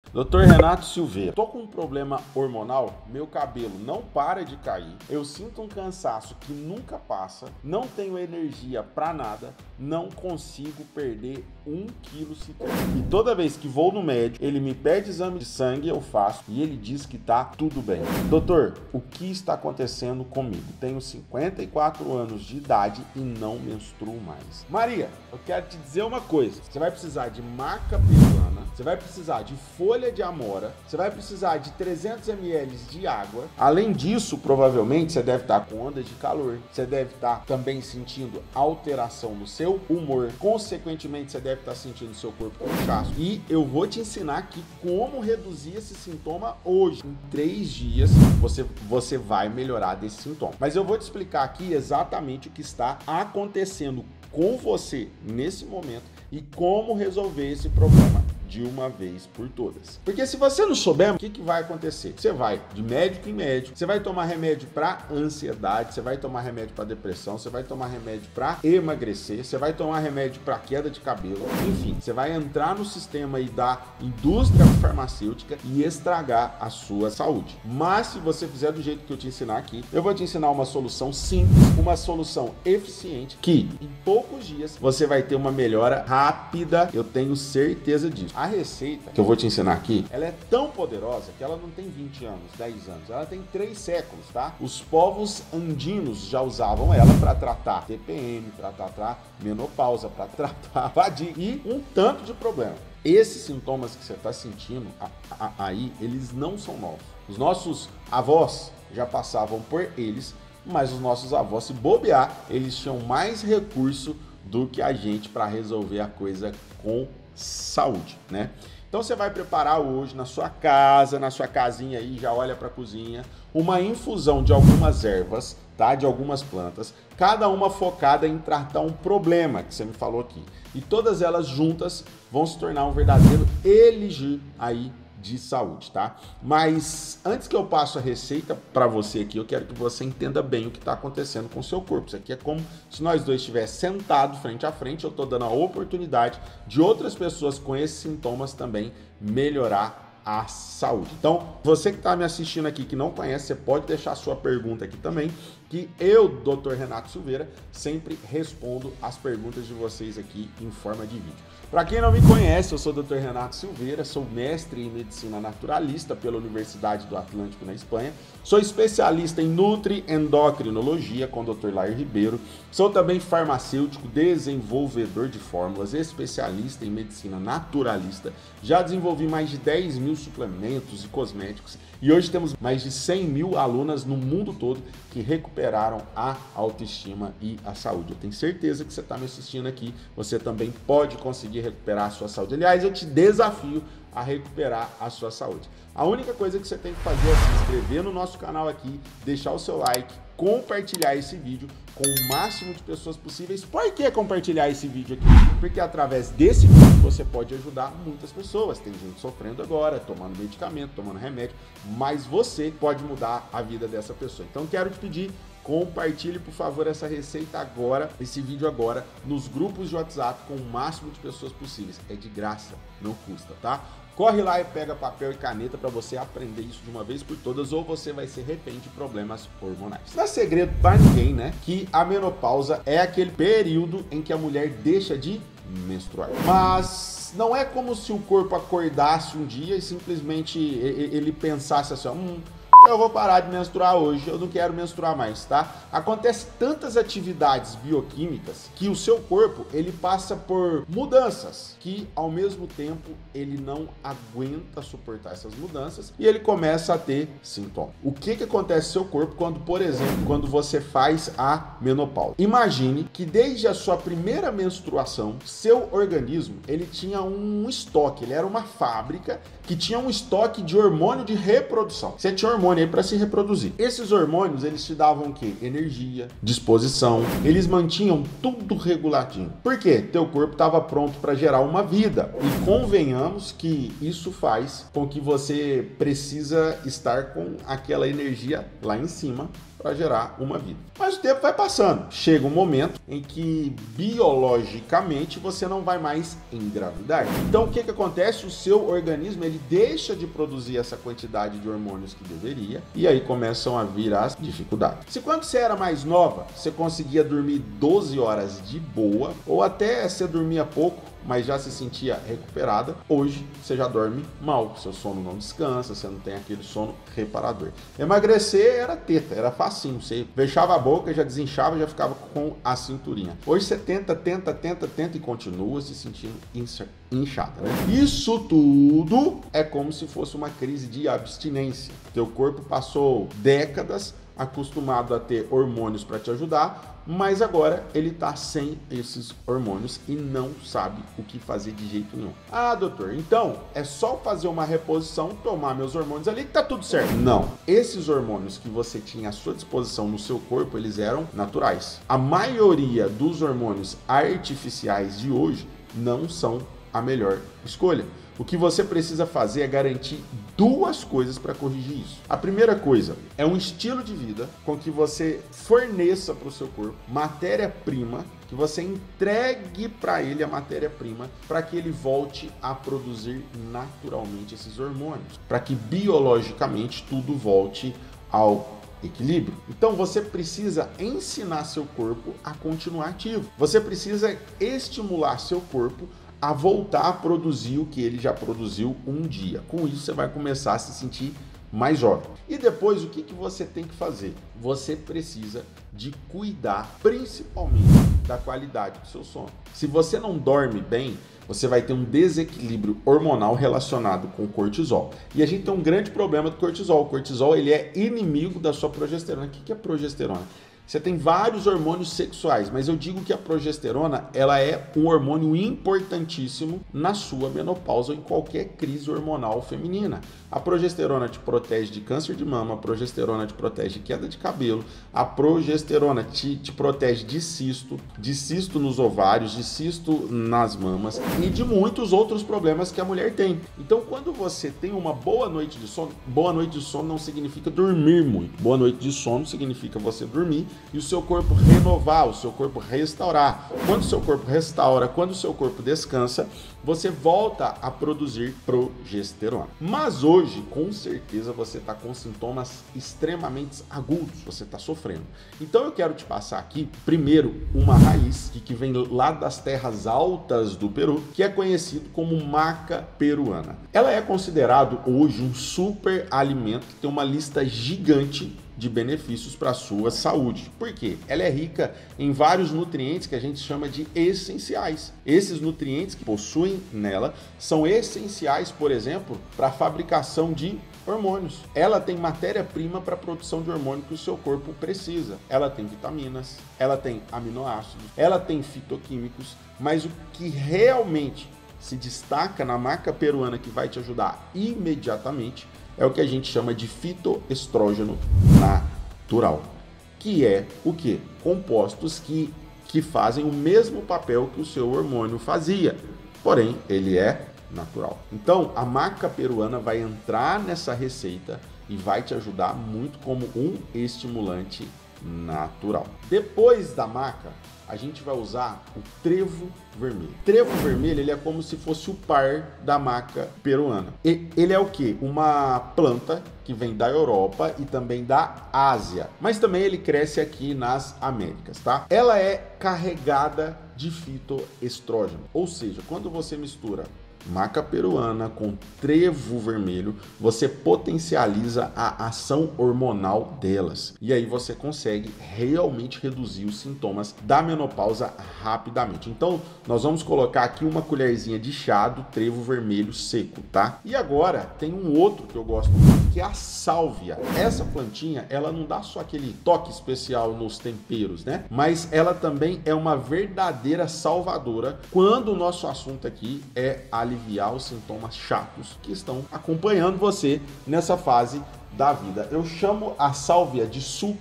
Doutor Renato Silveira, tô com um problema hormonal, meu cabelo não para de cair, eu sinto um cansaço que nunca passa, não tenho energia pra nada, não consigo perder 1 quilo sequer. E toda vez que vou no médico, ele me pede exame de sangue, eu faço e ele diz que tá tudo bem. Doutor, o que está acontecendo comigo? Tenho 54 anos de idade e não menstruo mais. Maria, eu quero te dizer uma coisa, você vai precisar de maca peruana, você vai precisar de folha de amora, você vai precisar de 300 ml de água. Além disso, provavelmente você deve estar com onda de calor, você deve estar também sentindo alteração no seu humor, consequentemente você deve estar sentindo seu corpo com inchaço. E eu vou te ensinar aqui como reduzir esse sintoma hoje. Em 3 dias você vai melhorar desse sintoma. Mas eu vou te explicar aqui exatamente o que está acontecendo com você nesse momento e como resolver esse problema de uma vez por todas. Porque se você não souber, o que vai acontecer? Você vai de médico em médico, você vai tomar remédio para ansiedade, você vai tomar remédio para depressão, você vai tomar remédio para emagrecer, você vai tomar remédio para queda de cabelo, enfim, você vai entrar no sistema aí da indústria farmacêutica e estragar a sua saúde. Mas se você fizer do jeito que eu te ensinar aqui, eu vou te ensinar uma solução simples, uma solução eficiente que em poucos dias você vai ter uma melhora rápida, eu tenho certeza disso. A receita que eu vou te ensinar aqui, ela é tão poderosa que ela não tem 20 anos, 10 anos, ela tem 3 séculos, tá? Os povos andinos já usavam ela para tratar TPM, para tratar menopausa, para tratar fadiga e um tanto de problema. Esses sintomas que você está sentindo aí, eles não são novos. Os nossos avós já passavam por eles, mas os nossos avós, se bobear, eles tinham mais recurso do que a gente para resolver a coisa com saúde, né? Então você vai preparar hoje na sua casa, na sua casinha aí, já olha para a cozinha, uma infusão de algumas ervas, tá? De algumas plantas, cada uma focada em tratar um problema que você me falou aqui. E todas elas juntas vão se tornar um verdadeiro elixir aí de saúde, tá? Mas antes que eu passe a receita para você aqui, eu quero que você entenda bem o que está acontecendo com o seu corpo. Isso aqui é como se nós dois estivéssemos sentados frente a frente. Eu estou dando a oportunidade de outras pessoas com esses sintomas também melhorar a saúde. Então, você que está me assistindo aqui, que não conhece, você pode deixar sua pergunta aqui também, que eu, Dr. Renato Silveira, sempre respondo as perguntas de vocês aqui em forma de vídeo. Para quem não me conhece, eu sou o Dr. Renato Silveira, sou mestre em medicina naturalista pela Universidade do Atlântico na Espanha, sou especialista em nutri-endocrinologia com o Dr. Lair Ribeiro, sou também farmacêutico, desenvolvedor de fórmulas, especialista em medicina naturalista, já desenvolvi mais de 10 mil suplementos e cosméticos e hoje temos mais de 100 mil alunas no mundo todo que recuperaram a autoestima e a saúde. Eu tenho certeza que você está me assistindo aqui, você também pode conseguir recuperar a sua saúde. Aliás, eu te desafio a recuperar a sua saúde. A única coisa que você tem que fazer é se inscrever no nosso canal aqui, deixar o seu like, compartilhar esse vídeo com o máximo de pessoas possíveis. Por que compartilhar esse vídeo aqui? Porque através desse vídeo você pode ajudar muitas pessoas. Tem gente sofrendo agora, tomando medicamento, tomando remédio, mas você pode mudar a vida dessa pessoa. Então quero te pedir, compartilhe, por favor, essa receita agora, esse vídeo agora, nos grupos de WhatsApp com o máximo de pessoas possíveis. É de graça, não custa, tá? Corre lá e pega papel e caneta para você aprender isso de uma vez por todas ou você vai ser refém de problemas hormonais. Não é segredo para ninguém, né, que a menopausa é aquele período em que a mulher deixa de menstruar. Mas não é como se o corpo acordasse um dia e simplesmente ele pensasse assim, eu vou parar de menstruar hoje, eu não quero menstruar mais, tá? Acontece tantas atividades bioquímicas que o seu corpo, ele passa por mudanças que, ao mesmo tempo, ele não aguenta suportar essas mudanças e ele começa a ter sintomas. O que acontece no seu corpo quando, por exemplo, quando você faz a menopausa? Imagine que desde a sua primeira menstruação, seu organismo, ele tinha um estoque, ele era uma fábrica que tinha um estoque de hormônio de reprodução. Você tinha hormônio aí para se reproduzir. Esses hormônios, eles te davam o quê? Energia, disposição, eles mantinham tudo reguladinho. Por quê? Teu corpo estava pronto para gerar uma vida. E convenhamos que isso faz com que você precisa estar com aquela energia lá em cima para gerar uma vida. Mas o tempo vai passando. Chega um momento em que biologicamente você não vai mais engravidar. Então o que acontece? O seu organismo ele deixa de produzir essa quantidade de hormônios que deveria e aí começam a vir as dificuldades. Se quando você era mais nova, você conseguia dormir 12 horas de boa ou até você dormia pouco, mas já se sentia recuperada, hoje você já dorme mal, seu sono não descansa, você não tem aquele sono reparador. Emagrecer era teta, era facinho, você fechava a boca, já desinchava, já ficava com a cinturinha. Hoje você tenta e continua se sentindo inchada, né? Isso tudo é como se fosse uma crise de abstinência. Teu corpo passou décadas acostumado a ter hormônios para te ajudar, mas agora ele está sem esses hormônios e não sabe o que fazer de jeito nenhum. Ah, doutor, então é só fazer uma reposição, tomar meus hormônios ali que tá tudo certo. Não, esses hormônios que você tinha à sua disposição no seu corpo, eles eram naturais. A maioria dos hormônios artificiais de hoje não são a melhor escolha. O que você precisa fazer é garantir duas coisas para corrigir isso. A primeira coisa é um estilo de vida com que você forneça para o seu corpo matéria-prima, que você entregue para ele a matéria-prima para que ele volte a produzir naturalmente esses hormônios, para que biologicamente tudo volte ao equilíbrio. Então você precisa ensinar seu corpo a continuar ativo. Você precisa estimular seu corpo a voltar a produzir o que ele já produziu um dia. Com isso, você vai começar a se sentir mais jovem. E depois, o que você tem que fazer? Você precisa de cuidar, principalmente, da qualidade do seu sono. Se você não dorme bem, você vai ter um desequilíbrio hormonal relacionado com o cortisol. E a gente tem um grande problema do cortisol. O cortisol ele é inimigo da sua progesterona. O que é progesterona? Você tem vários hormônios sexuais, mas eu digo que a progesterona ela é um hormônio importantíssimo na sua menopausa ou em qualquer crise hormonal feminina. A progesterona te protege de câncer de mama, a progesterona te protege de queda de cabelo, a progesterona te protege de cisto nos ovários, de cisto nas mamas e de muitos outros problemas que a mulher tem. Então, quando você tem uma boa noite de sono não significa dormir muito. Boa noite de sono significa você dormir e o seu corpo renovar, o seu corpo restaurar. Quando o seu corpo restaura, quando o seu corpo descansa, você volta a produzir progesterona. Mas hoje, com certeza, você está com sintomas extremamente agudos, você está sofrendo. Então eu quero te passar aqui, primeiro, uma raiz que vem lá das terras altas do Peru, que é conhecido como maca peruana. Ela é considerado hoje um super alimento que tem uma lista gigante de benefícios para a sua saúde. Por quê? Ela é rica em vários nutrientes que a gente chama de essenciais. Esses nutrientes que possuem nela são essenciais, por exemplo, para a fabricação de hormônios. Ela tem matéria-prima para a produção de hormônio que o seu corpo precisa. Ela tem vitaminas, ela tem aminoácidos, ela tem fitoquímicos, mas o que realmente se destaca na maca peruana que vai te ajudar imediatamente é o que a gente chama de fitoestrógeno natural, que é o quê? Compostos que fazem o mesmo papel que o seu hormônio fazia, porém ele é natural. Então a maca peruana vai entrar nessa receita e vai te ajudar muito como um estimulante natural. Depois da maca, a gente vai usar o trevo vermelho. Trevo vermelho, ele é como se fosse o par da maca peruana. Ele é o quê? Uma planta que vem da Europa e também da Ásia, mas também ele cresce aqui nas Américas, tá? Ela é carregada de fitoestrógeno, ou seja, quando você mistura maca peruana com trevo vermelho, você potencializa a ação hormonal delas. E aí você consegue realmente reduzir os sintomas da menopausa rapidamente. Então, nós vamos colocar aqui uma colherzinha de chá do trevo vermelho seco, tá? E agora, tem um outro que eu gosto muito, que é a sálvia. Essa plantinha, ela não dá só aquele toque especial nos temperos, né? Mas ela também é uma verdadeira salvadora quando o nosso assunto aqui é aliviar os sintomas chatos que estão acompanhando você nessa fase da vida. Eu chamo a sálvia de super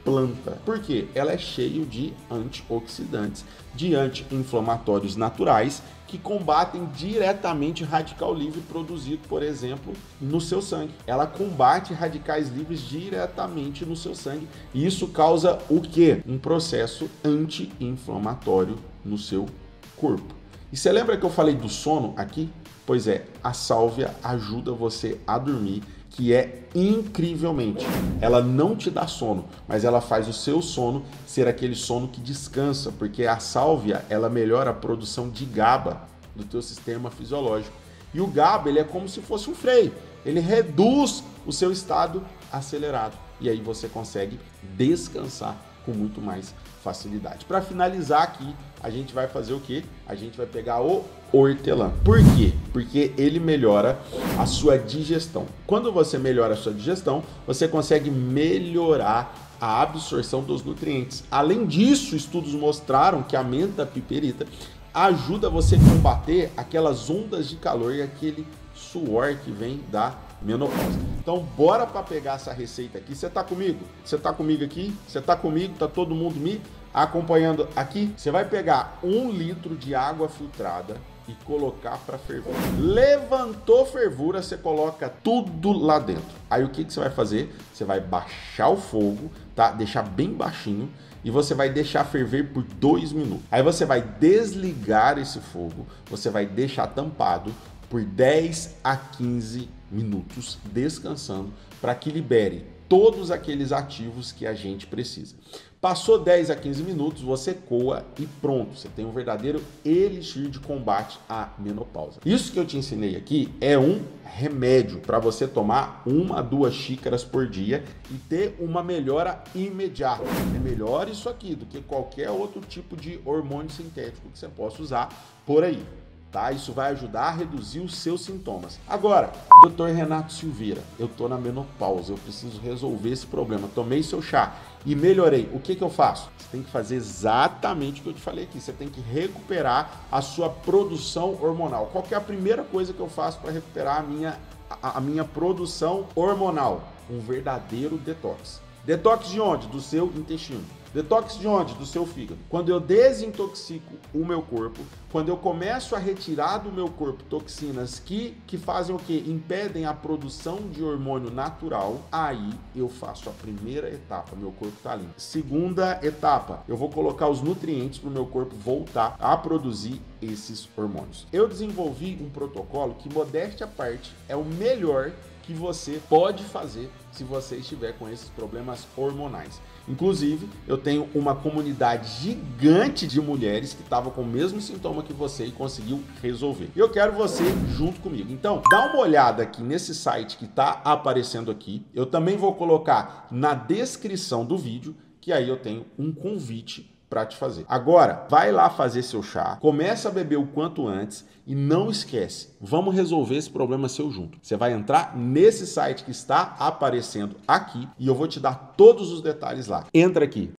planta. Por quê? Ela é cheia de antioxidantes, de anti-inflamatórios naturais que combatem diretamente radical livre produzido, por exemplo, no seu sangue. Ela combate radicais livres diretamente no seu sangue. E isso causa o quê? Um processo anti-inflamatório no seu corpo. E você lembra que eu falei do sono aqui? Pois é, a sálvia ajuda você a dormir, que é incrivelmente. Ela não te dá sono, mas ela faz o seu sono ser aquele sono que descansa, porque a sálvia, ela melhora a produção de GABA do teu sistema fisiológico. E o GABA, ele é como se fosse um freio. Ele reduz o seu estado acelerado. E aí você consegue descansar com muito mais facilidade. Para finalizar aqui, a gente vai fazer o quê? A gente vai pegar o hortelã. Por quê? Porque ele melhora a sua digestão. Quando você melhora a sua digestão, você consegue melhorar a absorção dos nutrientes. Além disso, estudos mostraram que a menta piperita ajuda você a combater aquelas ondas de calor e aquele suor que vem da menopausa. Então, bora para pegar essa receita aqui. Você tá comigo? Você tá comigo aqui? Você tá comigo? Tá todo mundo me acompanhando aqui? Você vai pegar 1 litro de água filtrada e colocar para ferver. Levantou fervura, você coloca tudo lá dentro. Aí o que você vai fazer? Você vai baixar o fogo, tá? Deixar bem baixinho e você vai deixar ferver por 2 minutos. Aí você vai desligar esse fogo, você vai deixar tampado por 10 a 15 minutos, descansando, para que libere todos aqueles ativos que a gente precisa. Passou 10 a 15 minutos, você coa e pronto. Você tem um verdadeiro elixir de combate à menopausa. Isso que eu te ensinei aqui é um remédio para você tomar 1 a 2 xícaras por dia e ter uma melhora imediata. É melhor isso aqui do que qualquer outro tipo de hormônio sintético que você possa usar por aí. Tá? Isso vai ajudar a reduzir os seus sintomas. Agora, Dr. Renato Silveira, eu tô na menopausa, eu preciso resolver esse problema. Tomei seu chá e melhorei. O que eu faço? Você tem que fazer exatamente o que eu te falei aqui. Você tem que recuperar a sua produção hormonal. Qual que é a primeira coisa que eu faço para recuperar a minha produção hormonal? Um verdadeiro detox. Detox de onde? Do seu intestino. Detox de onde? Do seu fígado. Quando eu desintoxico o meu corpo, quando eu começo a retirar do meu corpo toxinas que fazem o quê? Impedem a produção de hormônio natural, aí eu faço a primeira etapa, meu corpo está limpo. Segunda etapa, eu vou colocar os nutrientes para o meu corpo voltar a produzir esses hormônios. Eu desenvolvi um protocolo que, modéstia à parte, é o melhor que você pode fazer se você estiver com esses problemas hormonais. Inclusive, eu tenho uma comunidade gigante de mulheres que estavam com o mesmo sintoma que você e conseguiu resolver. E eu quero você junto comigo. Então, dá uma olhada aqui nesse site que está aparecendo aqui. Eu também vou colocar na descrição do vídeo, que aí eu tenho um convite para te fazer. Agora, vai lá fazer seu chá, começa a beber o quanto antes e não esquece, vamos resolver esse problema seu junto. Você vai entrar nesse site que está aparecendo aqui e eu vou te dar todos os detalhes lá. Entra aqui,